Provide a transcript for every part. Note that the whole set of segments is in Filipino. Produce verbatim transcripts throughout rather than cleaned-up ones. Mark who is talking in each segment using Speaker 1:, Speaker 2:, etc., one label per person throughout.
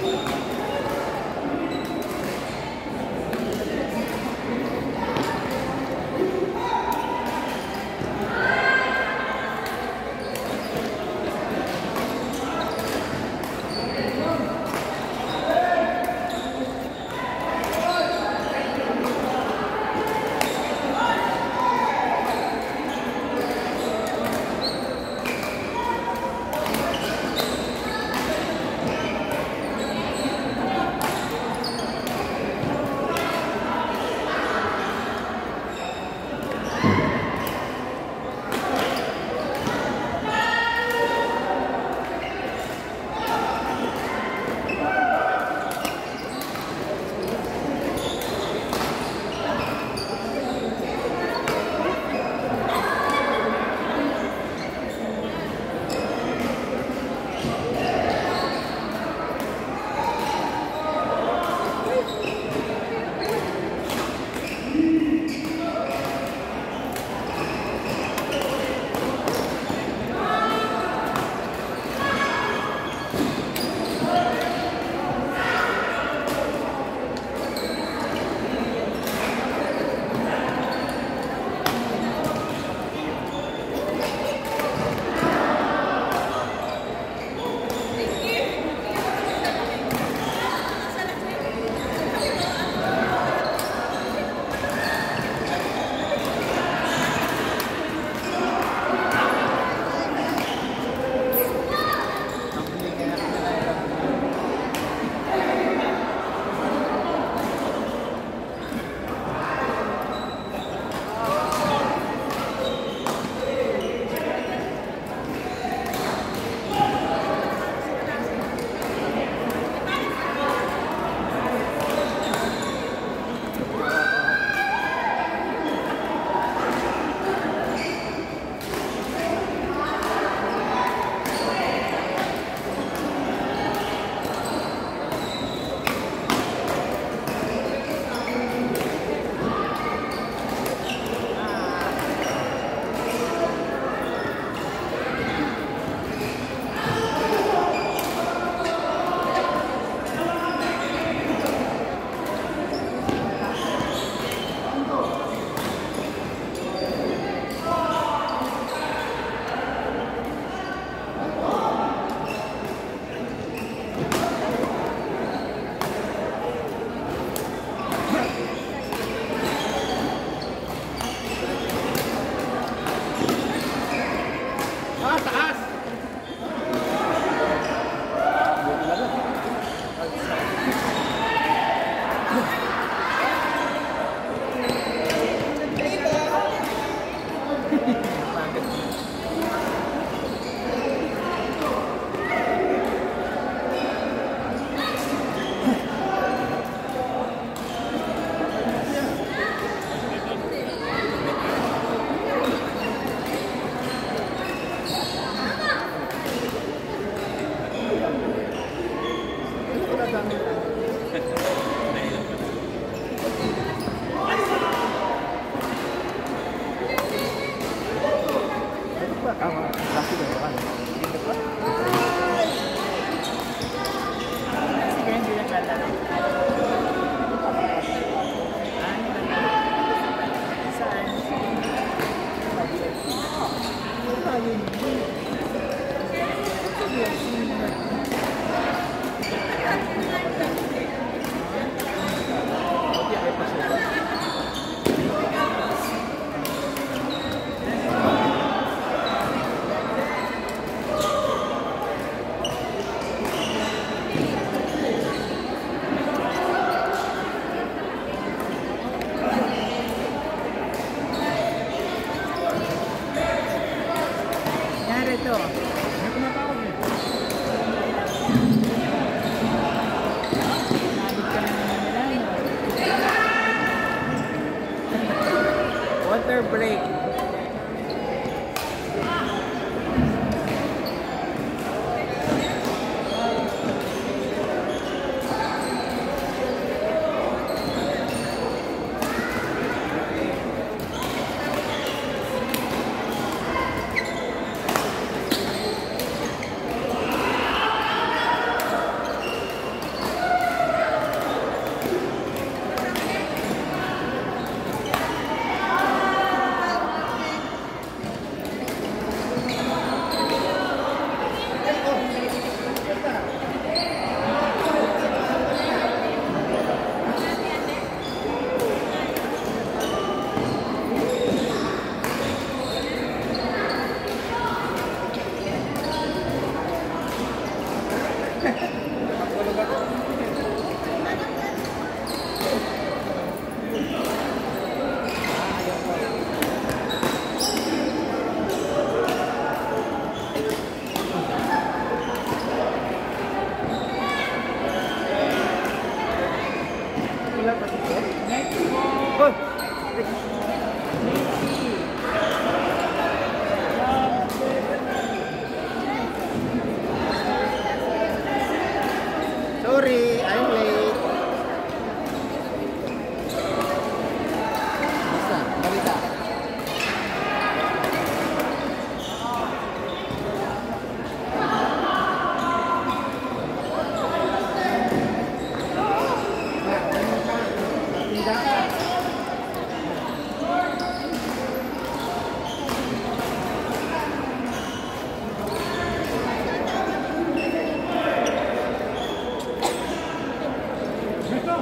Speaker 1: Ayun.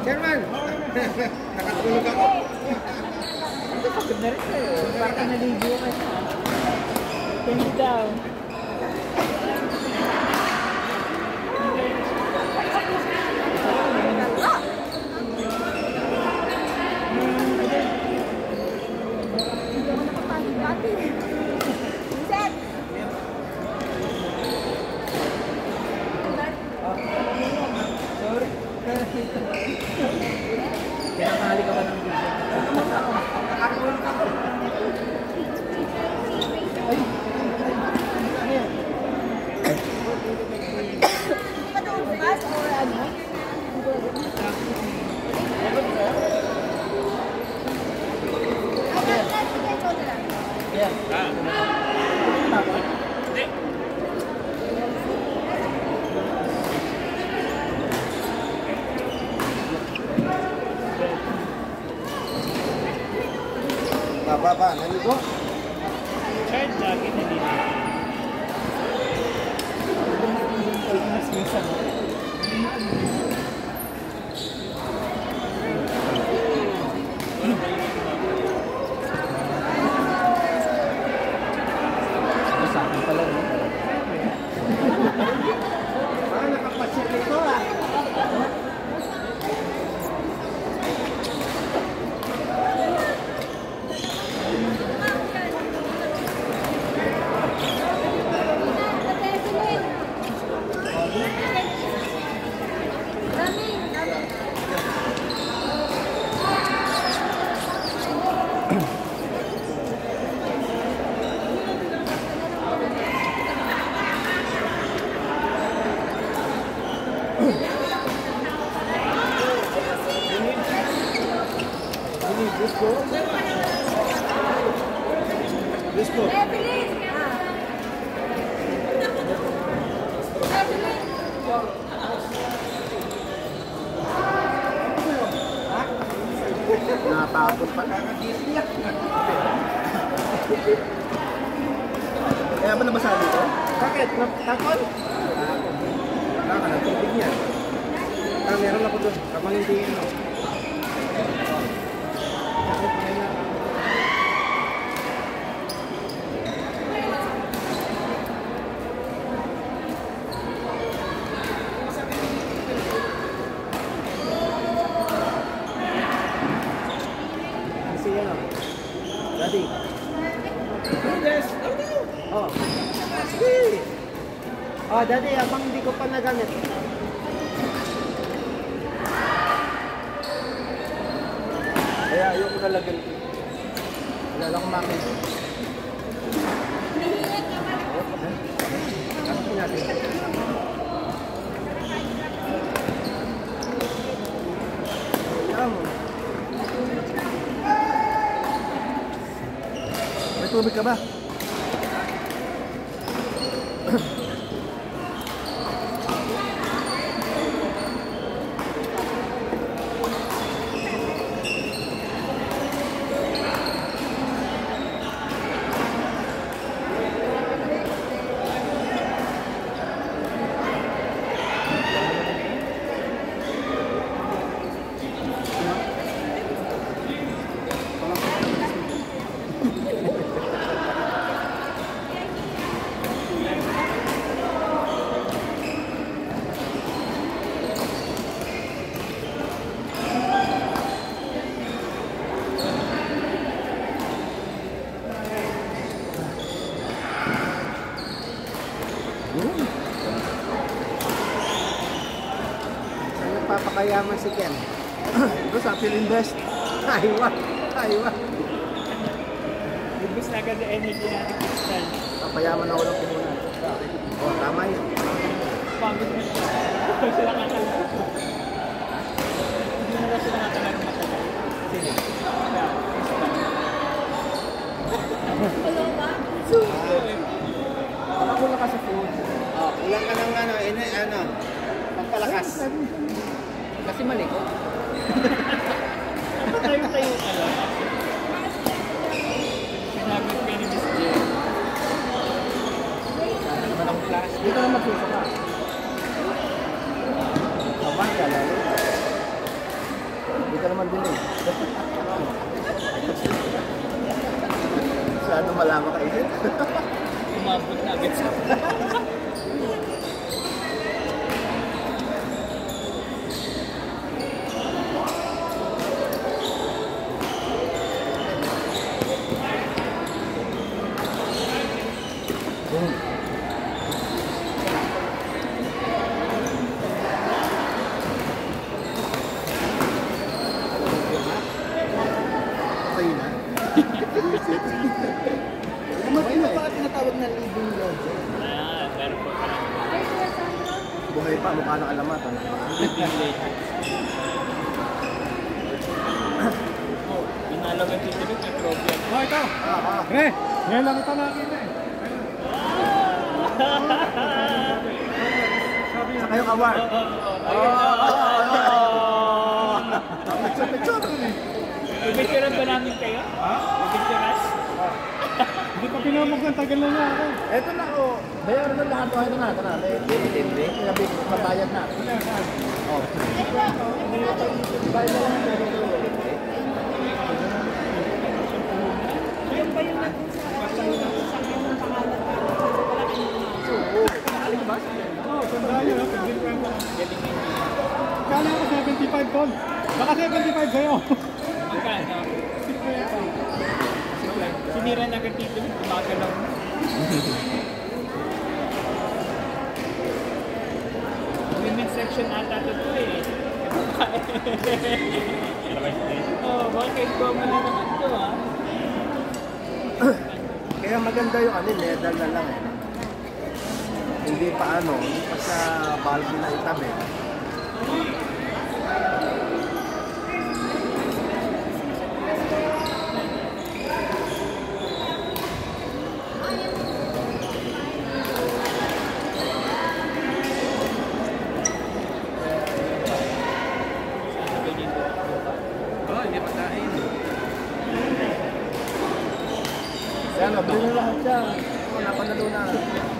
Speaker 1: Chairman! Nakatulog ako.
Speaker 2: Ito, pagod na rin kayo. Parang naligo kayo. Thank you daw.
Speaker 1: Kinakahali ka ba ng video? Nakatulog ako. Ay! Ano yan?
Speaker 3: Hindi ka doon bukas or ano?
Speaker 1: Yan. Ah. Hindi. Baba, naligo?
Speaker 2: Charge lagi na dito. Mas minsan.
Speaker 1: Sa akin pala rin. Parang nakapasya nito ah. Let's go. Let's go. Napapot pa. Kaya ba nabasa dito? Bakit? Takon? Takon. Ang tubig niya. Ah, meron ako doon. Kapag hindi ino. Daddy. Yes. Oh. Sige. Oh, Daddy, abang hindi ko pa nagamit. Kaya ayoko nalagyan. Wala lang kumakin. Kapit natin. Ayan. May tubig ka ba? Papakayaman si Ken. Ito sa Philinvest. Aywa. Aywa.
Speaker 2: Ibus na agad ang energy natin kristal.
Speaker 1: Papayaman na walang puhunan. Oh, tama yun.
Speaker 2: Pagod na siya. Hindi sila kakalaro. Hindi na sila kakalaro matagal. Sila.
Speaker 3: Hello ba?
Speaker 1: Pakakula ka sa food.
Speaker 4: Oh, ulang ka ng ano, ina, ano, pagpalakas. Kasi malikot.
Speaker 2: Tayo-tayo ka lang. Pinagod ka ni Miss Jen.
Speaker 1: Manang flash. Dito na magsuso ka. Kapag ka lalo. Okay na.
Speaker 4: May iba pa tinatawag na living legend.
Speaker 2: Ah, pero po pa lang.
Speaker 1: Buhay pa, mukha ng alamat. Ano?
Speaker 2: Living legend. Oh, pinalagan dito rin, may problem.
Speaker 5: Oh, ito.
Speaker 1: Ah, ah.
Speaker 5: Pre, ngayon lang ito nakita eh.
Speaker 1: Sa kayo kawar. Picture-picture.
Speaker 2: Pipicturean ba namin kayo? Ha? Pipicturean?
Speaker 5: Hindi pa pinamag ng tagal na niya ako.
Speaker 1: Eto na oh. Bayaran na lahat. Ito na, ito na. May hindi. Kaya mabayad na. Oh. Bayad na lang.
Speaker 3: Yung ba yung nandun sa sa ng pangalan ko? Wala kang mga.
Speaker 5: Oo, oh, tandaan nyo na. Pagdin kwenta. Kala ko seventy-five ton. Baka seventy-five sa'yo.
Speaker 2: Magkano? Sinira na agad dito, tumagal lang. Women's section ata ito eh. Oh, bakit ko mo na naman ito ah?
Speaker 1: Kaya maganda yung ano, leather na lang eh. Hindi pa ano, hindi pa sa bulky na itam eh. Kaya nga, bili na lahat siya. Wala pa na doon na.